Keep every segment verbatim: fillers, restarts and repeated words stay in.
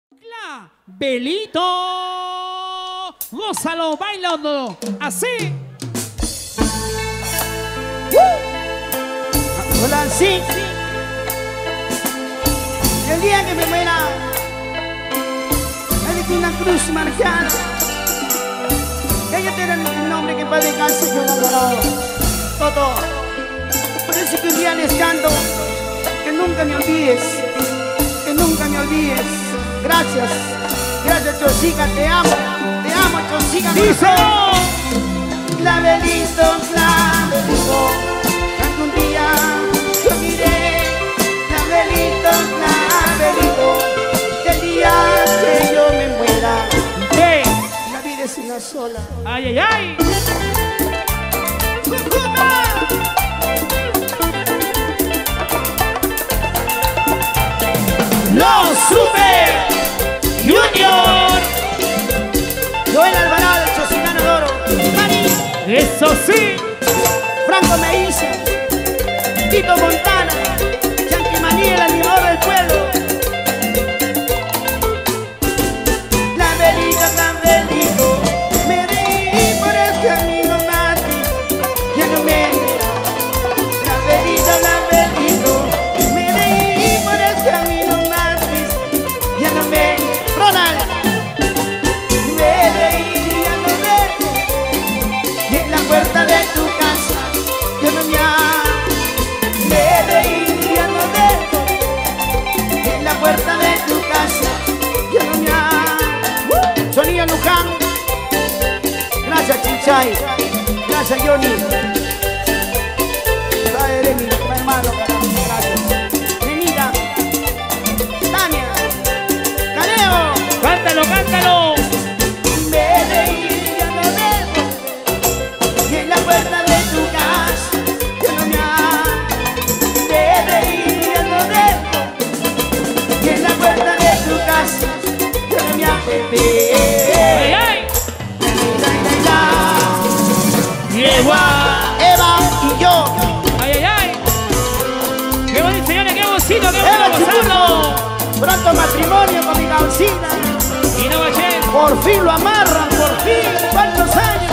Belito, gózalo, bailando, así. ¡Uh! Hola, sí. El día que me muera, hay que una cruz marcada. Ella tiene el nombre que para descansar yo adoro. Todo. Por eso que un día les canto, que nunca me olvides, que nunca me olvides. Gracias. Gracias, Chosica, te amo, te amo, Chosica. ¡Dice! Clavelito, clavelito, algún día yo miré. Clavelito, clavelito, el día que yo me muera. ¿Qué? La vida es una sola. ¡Ay, ay, ay! ¡Los Super Junior! Joel Alvarado, el Chosicano de Oro. Mani, ¡Eso sí! Franco me dice, Tito Montana, Yankee Maní, el animador del pueblo. Clavelito, clavelito, me reí por el camino más triste, ya no me verá. Clavelito, clavelito, me reí por el camino más triste, ya no me verá. Ronald, me reí, ya no me veré, y en la puerta de tu casa, yo no me me reí, ya no me veré, en la puerta de tu casa, yo no me uh, Sonía Luján, gracias Chichay, gracias Johnny, gracias mi hermano, gracias, Nenita, Tania, Caleo, ¡Cántalo, cántalo! me reí, ya no me veré, y en la puerta de tu casa, yo no me me reí, ya no me veré, y en la puerta de tu casa, yo no me bebé. ¡Ay, ay! ¡Llegó! Eva y yo. ¡Ay, ay, ay! ¡Qué bonito, señores! ¡Qué bonito, qué Eva bonito gozarlo! Pronto matrimonio con mi gaucina. Y no bachen. Por fin lo amarran, por fin. ¿Cuántos años?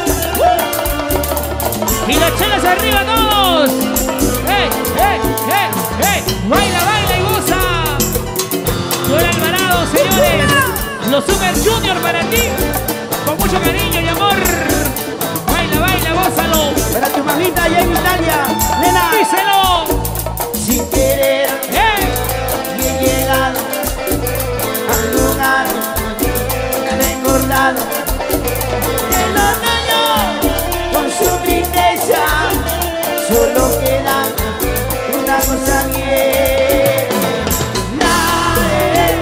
¡Y las chelas arriba todos! ¡Hey, hey, hey, hey! ¡Baila, baila y goza! Joel Alvarado, señores. Los Super Junior para ti. Con mucho cariño y amor. Baila, baila, gózalo. Para tu mamita allá en Italia. Nena. ¡Díselo! Sin querer ¡Hey! he llegado al lugar recordado de los niños con su tristeza. Solo queda una cosa bien. La de,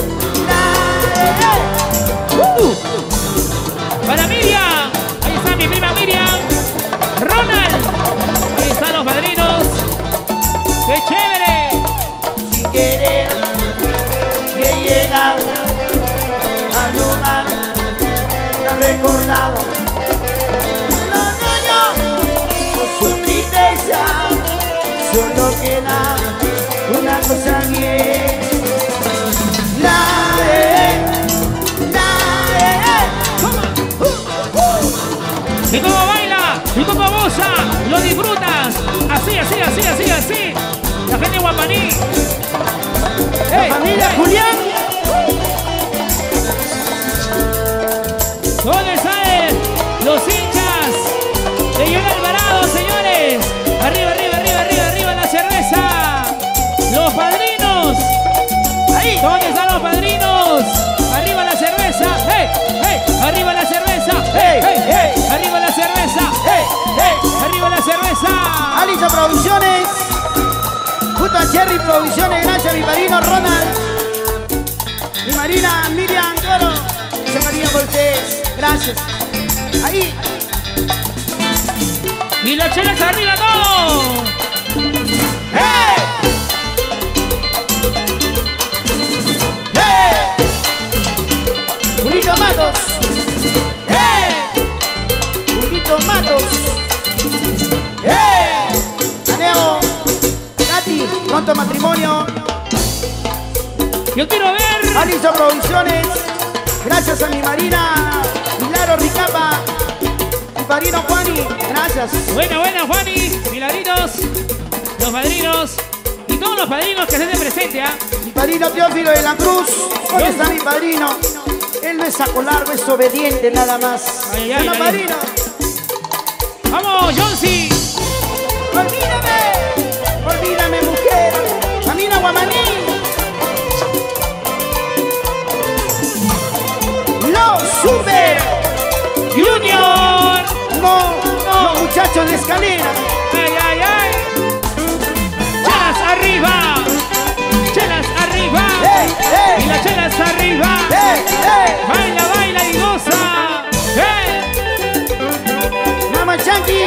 la de. Uh. Para Miriam. Ahí está mi prima Miriam. Ronald. Ahí están los padrinos. ¡Qué chévere! Sin querer he llegado al lugar recordado. Los niños con su tristeza, solo queda una cosa bien. La de, la de. ¿Y cómo baila? ¿Y cómo goza? ¿Lo disfrutas? Así, así, así, así, así. La gente de Guapaní. La ¡Hey, familia hey! Julián. ¿Dónde salen los hinchas de Joel Alvarado, señores? Arriba, arriba, arriba, arriba, arriba la cerveza. Los padrinos. Ahí. ¿Dónde están los padrinos? Arriba la cerveza. ¡Hey, hey! Arriba la cerveza. ¡Hey, hey, hey! Arriba la cerveza. ¡Hey, hey! Arriba la cerveza. Alisa Producciones, junto a Cherry Producciones, gracias a mi padrino Ronald, mi marina Miriam Toro, José María Cortés, gracias. Ahí, Y las chelas arriba todo. ¡hey! ¡Hey! Julito Matos, ¡hey! Julito Matos, ¡hey! Aneo, Katy, pronto matrimonio. Yo quiero ver. Aliso Producciones. Gracias a mi Marina Milagro Ricapa. Mi padrino Juani. Gracias. Buena, buena, Juani. Milagritos. Los padrinos. Y todos los padrinos que estén de presente, ¿ah? Mi padrino Teófilo de la Cruz. ¿Dónde está mi padrino? Él no es saco largo, es obediente nada más. Ay, ay, ¡Llama, ay. padrino! ¡Vamos, Jonsi! ¡Olvídame! ¡Olvídame, mujer! ¡Camina, Guamaní! ¡Los Super Junior. No, no, los muchachos de escalera. ¡Ay, ay, ay! ¡Chelas arriba! ¡Chelas arriba! ¡Ey, ey! ¡Y las chelas arriba! ¡Ey, ey! ¡Baila, baila y goza! ¡Eh! ¡Mama Chanqui!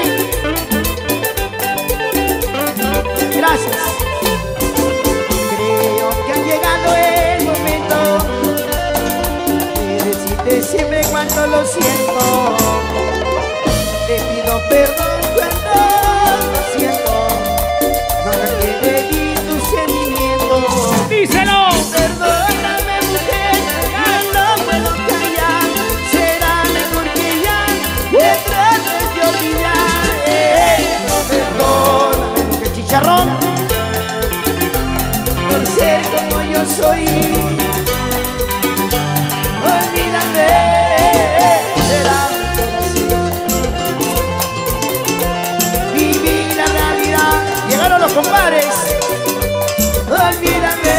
Gracias. Creo que ha llegado el momento de decirte siempre cuánto lo siento. Te pido perdón cuando lo siento. No requiere di tus sentimientos. ¡Díselo! Perdóname, mujer, ya no puedo callar. Será mejor que ya me trates de olvidar. Eh, perdóname, mujer chicharrón, por ser como yo soy. Olvídame, será mejor así. Viví la realidad, llegaron los compadres. Olvídame.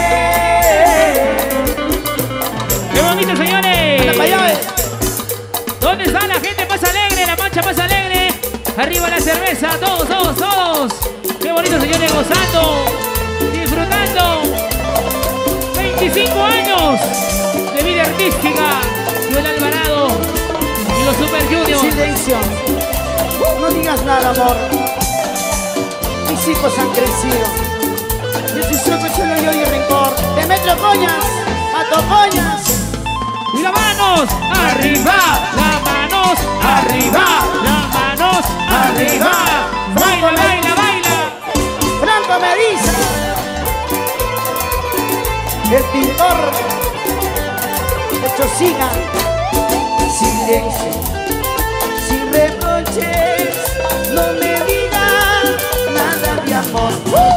¡Qué bonito, señores! Anda pa' allá, eh. ¿Dónde está la gente más alegre? La mancha más alegre. Arriba la cerveza, todos, todos, todos. Qué bonito, señores, gozando, disfrutando. veinticinco años de vida artística. Joel Alvarado y los Super Juniors. Silencio. No digas nada, amor. Mis hijos han crecido. Yo soy solo solo yo y rencor. Te meto coñas, mato coñas. Y las manos arriba, las manos arriba, las manos arriba. Baila, baila, baila. Franco me dice. El pintor. Hecho siga. Silencio. Sin reproches. No me digas nada de amor.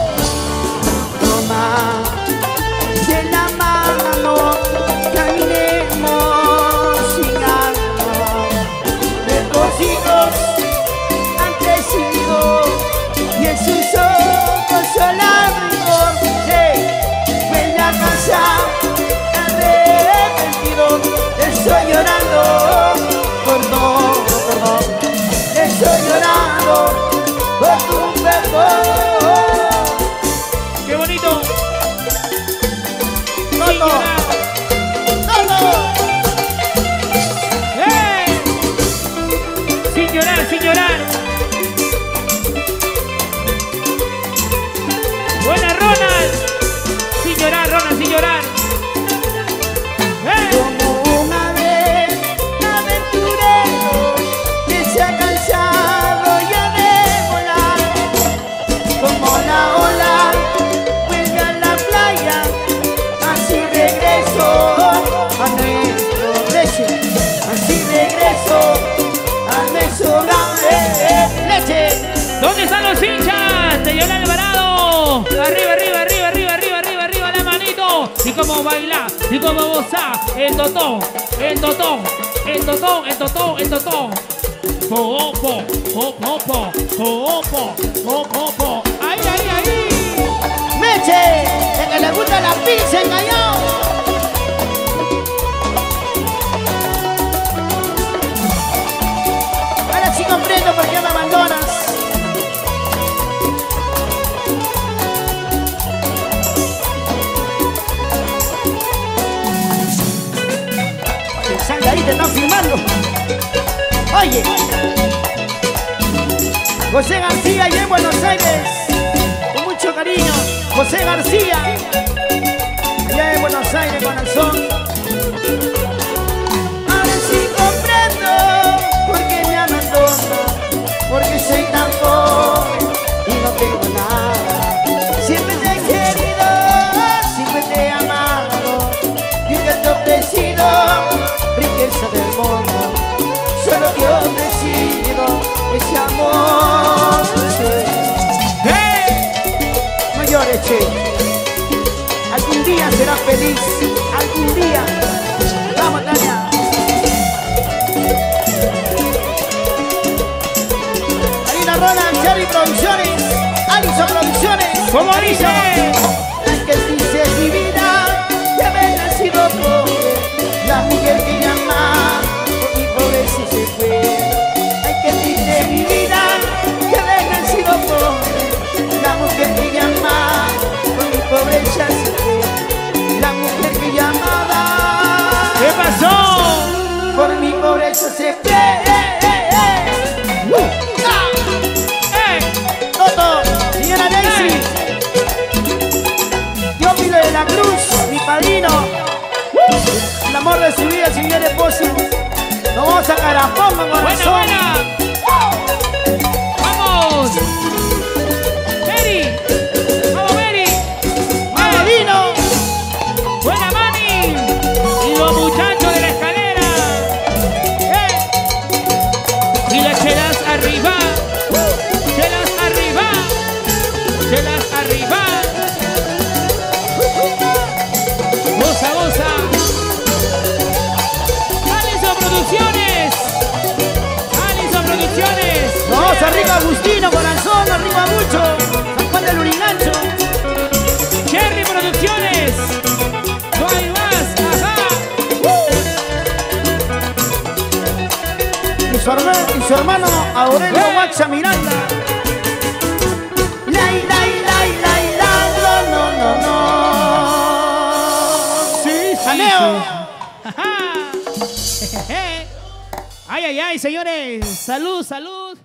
Toma de la mano. Caminemos sin algo. Nuestros hijos han crecido y en sus ojos solar se vuelve a casa arrepentido. Estoy llorando por no, perdón. Estoy llorando por tu perdón. ¡Qué bonito! Toto, Toto. ¡Eh! Sin llorar, sin llorar. Buena, Ronald. Sin llorar, Ronald, sin llorar. ¡Eh! Como una vez aventurero que se ha cansado ya de volar, como la ola vuelve a la playa, así regreso a nuestro leche, así regreso a nuestro grande leche. ¿Dónde están los hinchas de Joel Alvarado? Arriba, arriba, arriba, arriba, arriba, arriba, arriba, la manito. Y como baila, y como goza, el totón, el totón, el totón, el totón, el totón. Popo, popo, popo, popo. ¡Ay, ay, ay! Meche, el que le gusta la pizza engañado. Ahora sí comprendo por qué me abandonas. Salga ahí, te están filmando. Oye, José García y en Buenos Aires, con mucho cariño, José García, allá en Buenos Aires con el son. Ahora sí comprendo por qué me abandono, porque soy tan pobre y no tengo nada. Siempre te he querido, siempre te he amado. será feliz algún día. Vamos, Tania. Hay una rola, Cherry Producciones, Alison Producciones. ¿Cómo dice? La que dice mi vida, que haber nacido pobre, la mujer que llama, por mi pobreza se fue. Hay que dice mi vida, que haber nacido pobre, la mujer que llama, por mi pobreza se fue. La mujer que llamaba, ¿Qué pasó? por mi pobreza se fue. Eh, eh, eh. Uh, ah. ¡Eh! Toto, señora Daisy, Teófilo de la Cruz, mi padrino, el amor de su vida, señor esposo. Nos vamos a Carapón, con ¡Buena, corazón. buena! ¡Vamos! ¡Mary! ¡Vamos, Mary! ¡Vamos, Dino! ¡Buena, Manny! Y los muchachos de la escalera. ¡Eh! Y las chelas arriba. Chelas arriba. Chelas arriba. Goza, goza. Alison Producciones. Alison Producciones. Nos vamos arriba, Agustino, corazón, arriba mucho. San Juan del Urigancho. Cherry Producciones. No hay más. Ajá. Y su hermano, y su hermano Aurelio ¡Eh! Maxa Miranda. Lai, lai, lai, lai, la, no, no, no, no. Sí, sí. Jaleo. Ajá. Ay, ay, ay, señores. Salud, salud.